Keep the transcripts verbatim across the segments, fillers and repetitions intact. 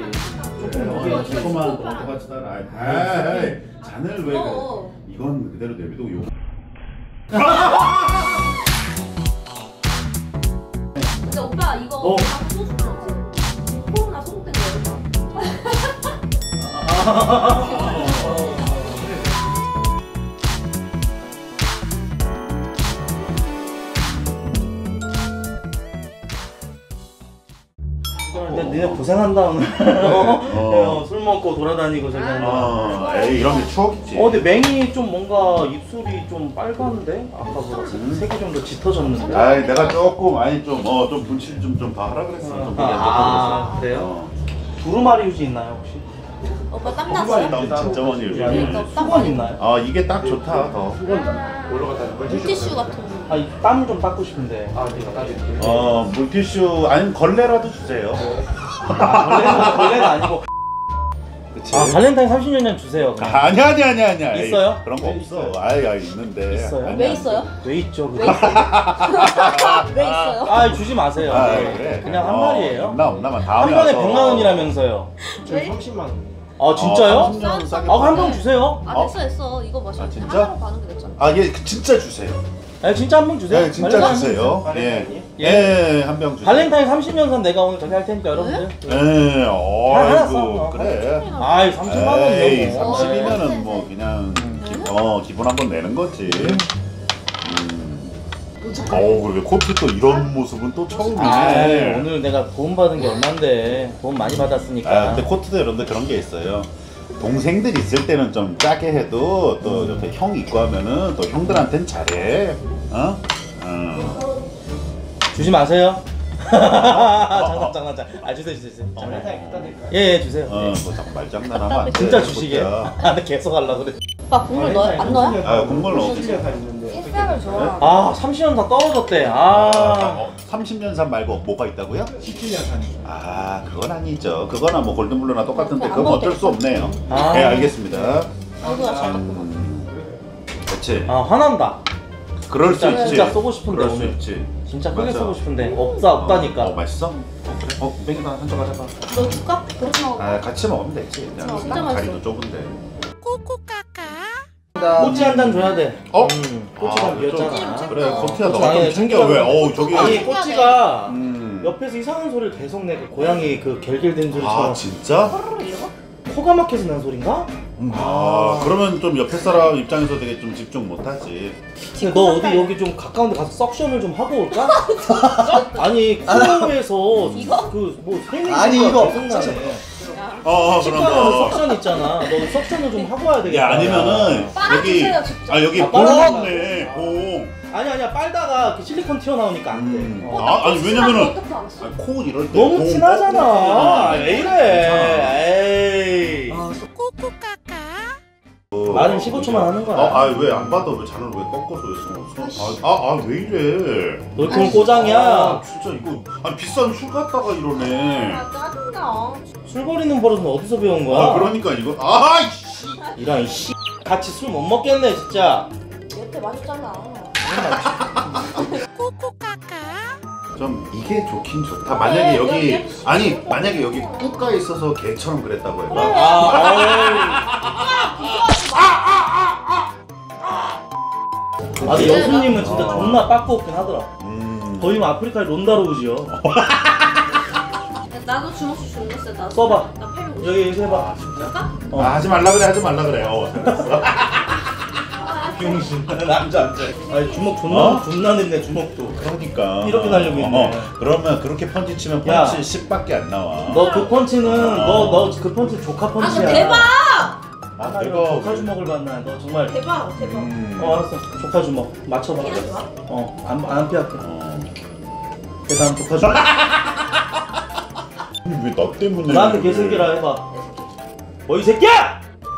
조금 조금만 똑같이 따라. 아이, 잔을 왜? 어. 이건 그대로 내비두고 요. 근데 오빠 이거 어. 소스 넣었지? 코로나 소독된 거예요. 근데 니네 고생한다 오늘. 어? 어. 술 먹고 돌아다니고 저기 한다. 어, 에이 이런 게 추억이지. 어 근데 맹이 좀 뭔가 입술이 좀 빨간데? 아까보다 음. 색이 좀 더 짙어졌는데? 아이 내가 조금 아니 좀 어 좀 분칠 좀 좀 더 하라 그랬어. 좀 아, 아 그래요? 어. 두루마리 휴지 있나요 혹시? 오빠 땀 두루마리 났어? 나 진짜 많이 요즘. 그러니까 수건 있나요? 아 이게 딱 좋다 더. 물티슈 같은 거. 아니 땀 좀 닦고 싶은데. 아 내가 닦을게. 어 물티슈 아니면 걸레라도 주세요. 아 걸레는 걸레는 아니고. 그치? 아 발렌타인 삼십 년전 주세요. 아, 아니 아니 아니 아니야. 있어요? 그런 거 네, 없어. 있어요. 아이 아이 있는데. 있어요? 아니, 왜 아니. 있어요? 왜 있죠? 왜 있어요? 왜 있어요? 아 주지 마세요. 아 네. 그래. 그냥 한 어, 마리예요. 없나 없나만 한 다음에 번에 와서. 백만 원이라면서요. 왜? 삼십만 원. 아 진짜요? 어, 삼십 년 싸게 아 한 병 파네. 주세요. 아 됐어 됐어. 이거 마셔. 아, 진짜? 하나로 가는 게 낫잖아. 아, 예, 진짜 주세요. 아 진짜 한 병 주세요. 예, 진짜 발렌타인 주세요. 한 병 예, 주세요. 예, 한 병 주세요. 발렌타인 삼십 년산 내가 오늘 저기 할 테니까 여러분들. 예, 하나 써. 어이구, 어, 그래. 아이 삼십만 에이, 원이요. 뭐. 삼십이면은 뭐 그냥 기, 어 기본 한번 내는 거지. 음. 어우, 그리고 코트 또 이런 모습은 또 처음이네. 아 오늘 내가 도움 받은 게 얼만데 도움 많이 받았으니까. 아, 근데 코트도 이런데 그런 게 있어요. 동생들 있을 때는 좀 짜게 해도 또 옆에 형 있고 하면은 또 형들한텐 잘해. 어? 어. 주지 마세요. 장난 장난 장난. 아 주세요 주세요 주세요. 장난. 예, 예 주세요. 어, 예. 뭐 자꾸 말장난하면 안 돼. 진짜 주시게. 코트야. 아 근데 계속 하려고 그래. 오빠 국물 넣어? 안 넣어요? 아, 국물 넣어주세요. 일상을 좋아. 아 삼십 년 다 떨어졌대. 아. 어, 삼십 년산 말고 뭐가 있다고요? 십칠 년 산. 아, 그건 아니죠. 그거나 뭐 골든블루나 똑같은데 안 그건 어쩔 먹겠다. 수 없네요. 아. 네, 알겠습니다. 아이고야 잘 닦고. 음, 그렇지. 아 화난다. 그럴 수 진짜 있지. 진짜 쏘고 싶은데 그럴 수 오늘. 있지. 진짜 크게 맞아. 쏘고 싶은데 없다 없다니까. 어, 어, 맛있어? 어, 그래? 어, 맹이나 한쪽 가져봐. 너 줄까? 그렇게 먹어. 아, 같이 먹으면 되지. 그냥 진짜 딱 맛있어. 다리도 좁은데. 꼬치 한 잔 줘야 돼. 어? 음, 꼬치가 아, 비었잖아. 좀, 그래, 코트야 꼬치 너가 아니, 좀 챙겨. 왜? 어우, 저기. 아니 꼬치가 음. 옆에서 이상한 소리를 계속 내. 그 고양이 그 결길된 소리처럼. 아, 진짜? 코가 막혀서 난 소린가? 아, 그러면 좀 옆에 사람 입장에서 되게 좀 집중 못하지. 근데 너 어디 여기 좀 가까운 데 가서 석션을 좀 하고 올까? 아니 코에서 그뭐 세미가 아니, 이거. 생각나네. 어, 어, 치과 그런 가서 거. 석션 있잖아. 너 석션을 좀 하고 와야 되겠다. 야, 아니면은 여기 빨아주세요, 직접. 아 여기 아, 봉 빨아달라고. 있네. 봉. 아니 아니야 빨다가 그 실리콘 튀어나오니까 안 돼. 음. 어. 아, 아니 왜냐면은 어떻게 알았어? 아니, 코 이럴 때 너무 봉 친하잖아. 꺾고 왜 괜찮아. 이래? 에이. 어. 말은 십오 초만 하는 거야. 아, 왜 안 받아? 왜 잔을 왜 꺾어서 왜 써? 아, 아, 아, 왜 이래? 너 그건 꼬장이야. 아, 진짜 이거 아니 비싼 술 갖다가 이러네. 아 짜증나. 술 버리는 버릇은 어디서 배운 거야? 아, 그러니까 이거 아, 이씨. 이런 이씨 같이 술 못 먹겠네 진짜. 옆에 맛있잖아. 좀 이게 좋긴 좋다. 만약에 여기 아니 만약에 여기 꾹가에 있어서 개처럼 그랬다고 해봐. 아, 어이. 아, 근데 여수님은 진짜 존나 빠꾸 없긴 하더라. 음. 거의 뭐 아프리카의 론다로우지요. 나도 주먹수 줄였어. 나도. 써봐. 나 팔백 여기 여기서 해봐. 아, 진짜? 어. 아, 하지 말라 그래, 하지 말라 그래. 어, 잘했어. 병신. 남자 남자. 아니 주먹 존나 어? 존나 냈네 주먹도. 그러니까. 이렇게 날리고 있네. 어, 그러면 그렇게 펀치 치면 야. 펀치 십밖에 안 나와. 너 그 펀치는 어. 너 너 그 펀치 조카 아, 펀치야. 너 대박! 아, 아, 대박. 조카 주먹을 받나? 너 정말. 대박, 대박. 음. 어 알았어. 조카 주먹 맞춰봐. 이게 좋아? 어안 안 피할게. 어. 대단 조카 주먹. 왜 나 때문에? 나한테 개새끼라 해봐. 뭐 이 새끼야!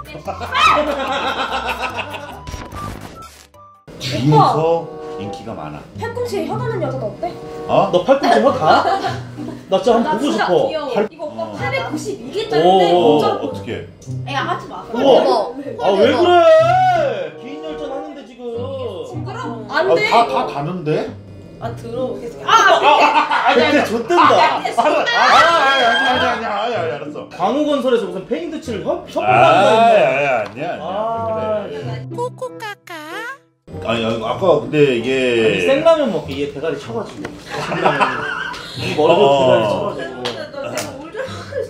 뒤에서 인기가 많아. 팔꿈치에 혀 닿는 여자도 어때? 어? 너 팔꿈치 혀 다? 나 진짜 한번 보고 싶어. 귀여워. 팔- 이거 오빠 어. 팔백구십이 오, 개짜리인데 오, 진짜 어, 어떻게? 야 하지 마. 우와. 대박. 아 왜 그래? 긴 열전 하는데 지금. 그럼 아, 안 돼. 다, 다 다는데? 아 더러워 계속. 아 아 근데 좆된다. 아, 아니, 아니, 아니, 아니, 아니, 아니, 알았어. 광우건설에서 무슨 페인트 칠 협, 협곡 아, 한다 했네. 아니야, 아니야, 아니야. 아, 그래. 꼬꼬까까. 아니, 아니, 아까 근데 이게 아니 생라면 먹기 얘 대가리 쳐가지고 생라면 이 머리로 어. 대가리 쳐가지고 너 내가 울잖아.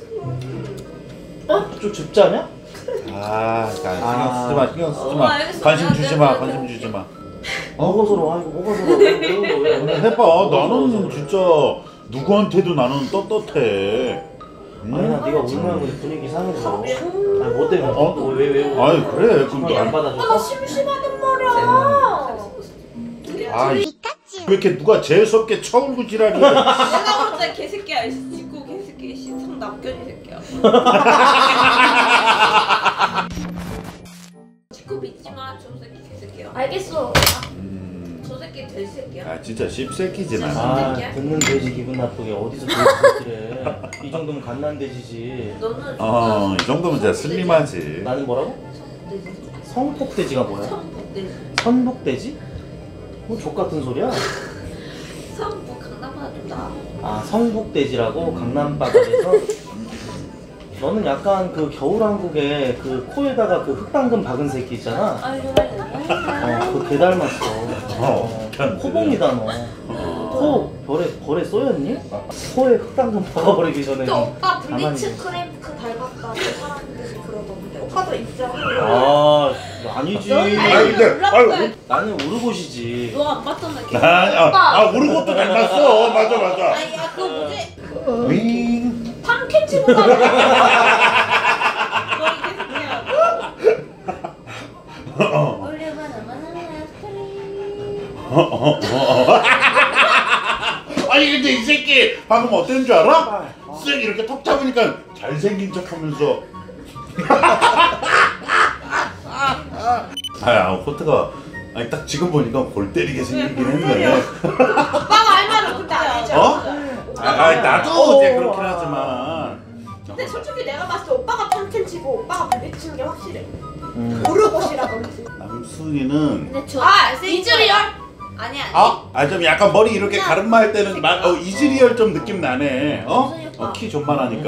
어? 좀 줍자냐? 아, 나 신경 아. 쓰지 마, 신경 쓰지 어, 마. 알겠어. 관심 내가 주지 마, 내가 관심 내가 주지 마. 뭐가 서러? 아이고 뭐가 서러? 왜 왜 울어? 왜 오늘 왜? 해봐. 뭐가 나는 서러? 진짜 누구한테도 나는 떳떳해. 응? 아니 나 네가 울면 우리 분위기 상해서. 아니 뭐 때문에? 어? 왜왜 왜? 울어? 아니 그래. 그럼 정말 안 너, 아, 나 받아줘. 심심하단 말이야. 아, 이 왜 이렇게 누가 재수없게 쳐울고 지랄이야. 내가 볼 때 개새끼야. 짓고 개새끼 시성 남견이 새끼야. 짓고 믿지 마. 저 새끼 개새끼야. 알겠어. 음, 저 새끼 돼지 새끼야. 아 진짜 씹새끼지 나. 아 새끼야? 듣는 돼지 기분 나쁘게 어디서 돼지 새끼래? 이 정도면 갓난 돼지지. 너는 어, 이 정도면 진짜 슬림하지. 나는 뭐라고? 돼지. 성폭돼지가 뭐야? 성북돼지. 선북돼지? 뭐 족같은 소리야? 성북 강남보다 좀 나아. 아 성북돼지라고 강남바닥에서 너는 약간 그 겨울왕국에 그 코에다가 그 흑당근 박은 새끼 있잖아. 아유 정말. 어그 개 닮았어. 어, 어, 코봉이다 너. 코 별에 벌에 쏘였니? 코에 흑당근 박아버리기 전에. 또 오빠 가만히 블리츠 있어. 크림크 닮았다고 사람들이 그러던데. 오빠도 입장. 아 아니지. 너는 아니, 근데, 몰랐다. 아유, 나는 오르고시지. 너안 봤잖아. 걔. 아, 아, 오빠. 아 우리 것도 닮았어. 맞아, 맞아. 아니 야 그거 뭐지? 윙. 탐켄치보다. 너이 개새끼야. 올려봐라 마나나 아니 근데 이 새끼 방금 어땠는 줄 알아? 쓱 이렇게 턱 잡으니까 잘생긴 척하면서. 아야 코트가 아니 딱 지금 보니까 골 때리게 생기긴 했네. 오빠가 할 말은 근데 아니죠. 어? 아, 아 나도 어. 이제 그렇긴 하지만. 근데 솔직히 내가 봤을 때 오빠가 탐켄치고 오빠가 블리치는 게 확실해. 음. 오르고시라든지. 남순이는 근데 저 아, 이즈리얼? 아니야. 아, 아 좀 약간 머리 이렇게 가르마 할 때는 막 어, 이즈리얼 좀 느낌 나네. 어? 어, 키 존만하니까.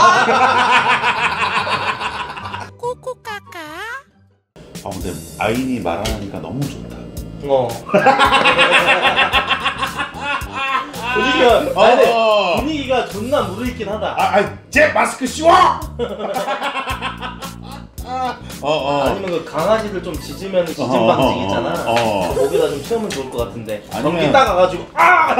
꼬꼬까까. 아 근데 아인이 말하니까 너무 좋다. 어. 분위기가 어, 아니, 근데 어. 분위기가 존나 무르익긴 하다. 아, 아, 제 마스크 씌워! 어, 어. 아니면 그 강아지들 좀 짖으면 짖음 어, 방식 어, 있잖아. 어, 어. 거기다 좀 채우면 좋을 것 같은데. 아니면- 전기 따가가지고 아!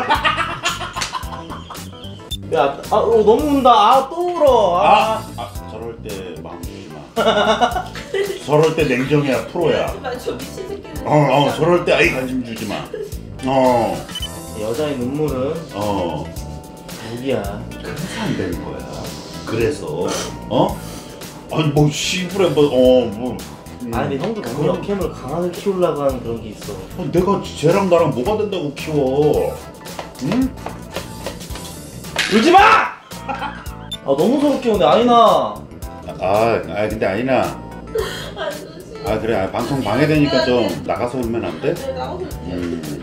야, 아, 어, 너무 운다. 아, 또 울어. 아. 아, 아, 저럴 때 마음 주지 마. 저럴 때 냉정해야 프로야. 정말 저 미친 새끼는. 어, 어, 저럴 때 아예 관심 주지 마. 어, 여자의 눈물은 어. 무기야. 그래서 안 되는 거야. 그래서, 어? 아니, 뭐, 씨부레, 뭐, 어, 뭐. 음. 아니, 근데 형도 너무 그럼- 역캠을 강하게 키우려고 하는 그런 게 있어. 어, 내가 쟤랑 나랑 뭐가 된다고 키워? 응? 울지 마! 아, 너무 서럽게 오네, 아이나. 아, 아 근데 아니나. 아 그래, 아, 방송 방해되니까 좀 나가서 울면 안 돼? 네, 나오고 음.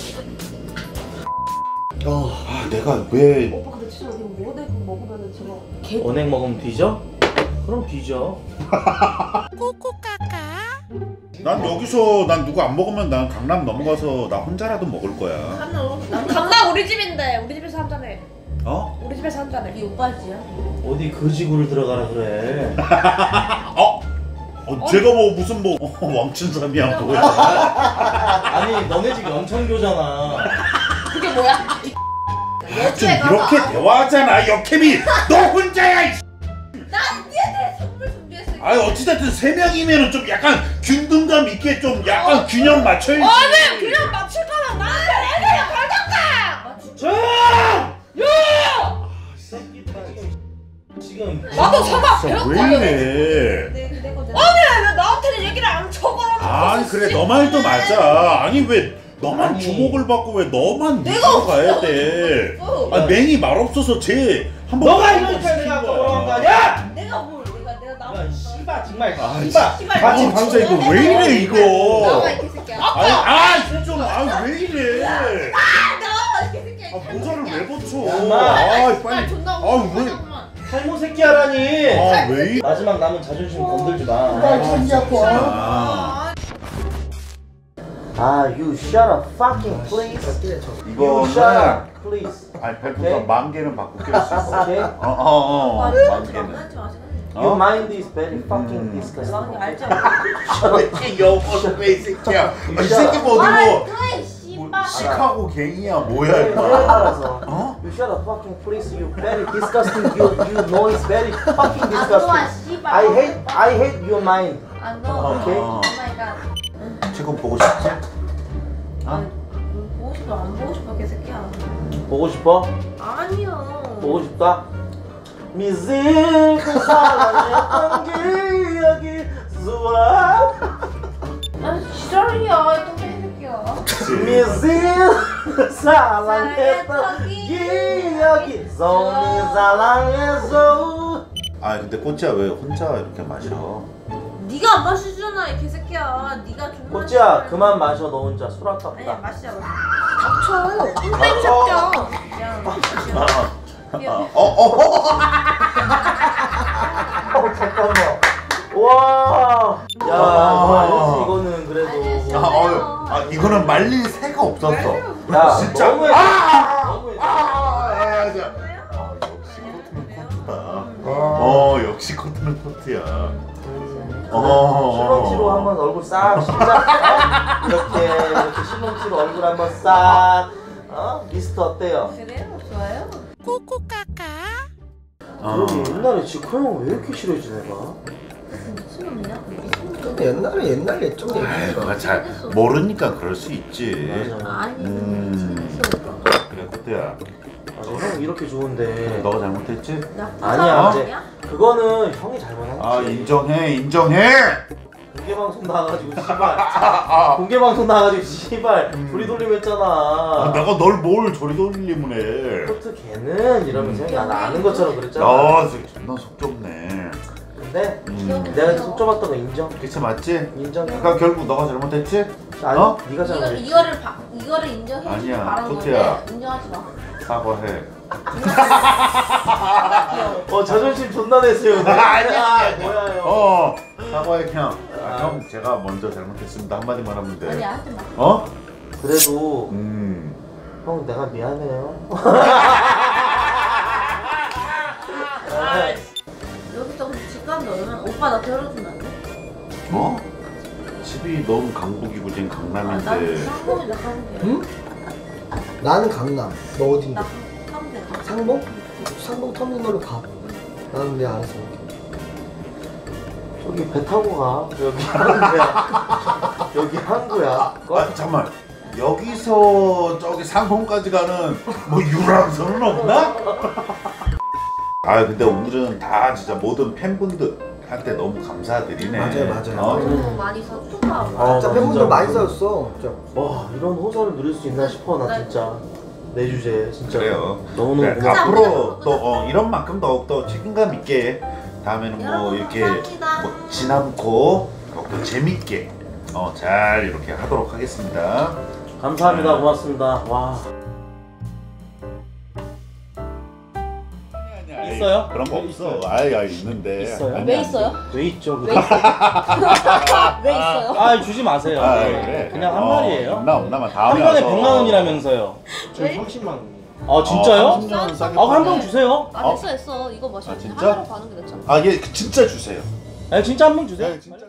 어. 아 내가 왜? 오빠 근데 진짜 이거 모델 먹으면은 저거 개 원액 먹으면 뒤져? 그럼 뒤져. 꼬꼬까까. 난 여기서 난 누구 안 먹으면 난 강남 넘어가서 나 혼자라도 먹을 거야. 강남 우리 집인데 우리 집에서 한 잔해. 어? 우리 집에서 한 잔해. 이 오빠 집이야? 어디 그 지구를 들어가라 그래. 어? 어 제가 뭐 무슨 뭐 어, 왕춘삼이야 뭐야? 아니, 너네 집 영천교잖아. 그게 뭐야? 아, 좀 이렇게 대화하잖아 역캠이. 너 혼자야. 이 난 니한테 선물 준비했어. 아니 어찌됐든 세 명이면은 좀 약간 균등감 있게 좀 약간 균형 맞춰야지. 아니 그냥 맞출 거면 나한테 애들이랑 걸던가. 자! 야! 새끼 지금 나도 사과 진짜 배웠거든. 왜 이래? 내 내 거잖아. 아니 왜 나한테는 얘기를 안 쳐거라? 아니 그래 너 말도 맞아. 아니 왜 너만 아니. 주목을 받고 왜 너만 내가 밑으로 없어. 가야 돼? 없어. 아 맹이 말 없어서 쟤 한번 너가 이러니까 내가 뭐라고 한 거 아니야? 내가 뭘 내가 내가 나. 야, 씨발 정말 아, 씨발 씨발. 같이 아, 방송 진짜 이거 왜 이래 이거? 나와 이 개새끼야. 아니 아좀아왜 이래? 나와 이 개새끼야. 아 모자를 왜 붙여? 야, 인마. 아 아 빨리. 존나 아 왜? 탈모 새끼야라니. 아 왜? 마지막 남은 자존심 건들지 마. 아, 아, you shut up fucking please. 이거 You shut up please. 아니 오케이? 벨트가 만 개는 바꿀 수 있어. 오케이? 어어어 아, 만 진짜 개는. 장난치 마시는 Your mind is very fucking 음. disgusting. 거 알죠? 이게 여보는 왜 이 새끼야? 아, 이 새끼 뭐 말을 어디고? 해 씨발. 시카고 갱이야 뭐야 그래, 이거? 알아서. 어? You shut up fucking please. You very disgusting. You you know it's very fucking 안 좋아 disgusting. 씨발. I hate I hate your mind. 안 좋아. 오케이. 오 마이 갓. 지금 보고 싶지? 아, 보고 싶어 안 보고 싶어 개새끼야. 보고 싶어? 아니요. 보고 싶다. 미질 그 사랑했던 기억이 좋아. 아 지랄이야 이 똥개 새끼야. 미질 그 사랑했던 기억이 손이 사랑해서. 아 근데 꼬치야 왜 혼자 이렇게 마셔? 네가 안 마시잖아 이 개새끼야. 네가 존나. 꼬치야 싫어해. 그만 마셔 너 혼자 술 아니야 아깝다. 마시자 마셔. 닥쳐. 똥개 새끼야. 미안. 미안. 미안. 어어 어 잠깐만. 와. 야 너 아니지 이거는 그래도. 아니야, 아, 어, 아 이거는 말릴 새가 없었어. 야 진짜. 너무해. 아! 너무해. 아, 아, 야, 야. 아, 역시 코트는 코트다. 어, 역시 코트는 코트야. 어. 실렁치로 한번 얼굴 싹 시작. 어? 이렇게 이렇게 실렁치로 얼굴 한번 싹. 어? 리스트 어때요? 그래요? 좋아요? 꼬꼬까까. 어. 여기 옛날에 지코 형 왜 이렇게 싫어했지 내가? 미친놈이냐? 근데 옛날에 옛날 예전에 아이고, 잘 모르니까 그럴 수 있지. 맞아. 아니 음. 그래, 코트야. 맞아 형 이렇게 좋은데. 너가 잘못했지? 나쁜 아니야 사람 이제 아니야? 그거는 형이 잘못한 아, 거지. 인정해, 인정해. 공개 방송 나와가지고 씨발. 공개 방송 나와가지고 씨발 불이 돌리고 했잖아. 아, 내가 널 뭘 저리 돌리면 해. 코트 걔는 이러면서 형이 나 아는 것처럼 그랬잖아. 야, 저 존나 속 좁네. 근데 음. 내가 속 좁았던 거 인정. 그치, 맞지? 인정. 그러니까 결국 너가 잘못했지? 아니 어? 네가 이거, 잘못했지. 이거를 바, 이거를 인정해 주길 아니야, 바라는 코트야. 건데 인정하지 마. 사과해. 어 자존심 존나 내세요. 아니야, 아니야. 뭐야 형. 어, 사과해, 형. 아, 형, 제가 먼저 잘못했습니다. 한마디만 하면 돼. 아니야 하지 마. 어? 그래도 음. 형 내가 미안해요. 여기서 집 가는데 얼마나 오빠 나 데려주면 안 돼? 어? 집이 너무 강북이고 지금 아, 나 강남인데. 상봉이다 상봉. 응? 나는 강남. 너 어딘데? 나 상봉. 상봉? 상봉 터미널로 가. 나는 내 알아서 올게. 저기 배 타고 가. 여기 항구야. 여기 항구야. 아, 잠깐만. 여기서 저기 상봉까지 가는 뭐 유람선은 없나? 아, 근데 오늘은 다 진짜 모든 팬분들한테 너무 감사드리네. 맞아요, 맞아요. 어? 너무 많이 서투가. 아, 진짜 나 팬분들 진짜 많이 쌓였어. 진짜. 와 이런 호사를 누릴 수 있나 싶어 나 진짜. 내 주제에 진짜. 그래요. 너무너무 네, 고맙다. 앞으로 또 어, 이런 만큼 더욱더 책임감 있게 다음에는 뭐 여러분, 이렇게 감사합니다. 뭐 지나고 또 재밌게 어, 잘 이렇게 하도록 하겠습니다. 감사합니다. 네. 고맙습니다. 와. 있어요? 그런 거 왜 없어. 있어요? 아이, 아이 있는데. 있어요? 아니, 왜 아니. 있어요? 왜 있죠? 왜 있어요? 왜 있어요? 아 주지 마세요. 아, 그래. 그냥 한 어, 말이에요. 없나 없나만 한 다음에 번에 와서. 백만 원이라면서요. 왜? 삼십만 원. 아 진짜요? 어, 삼십 만 원 싸게 아 한 파네. 번 주세요. 아 됐어 됐어 이거 마셔. 아, 진짜? 하나로 가는 게 낫잖아. 아, 얘 진짜 주세요. 아 진짜 한 번 주세요. 네, 진짜.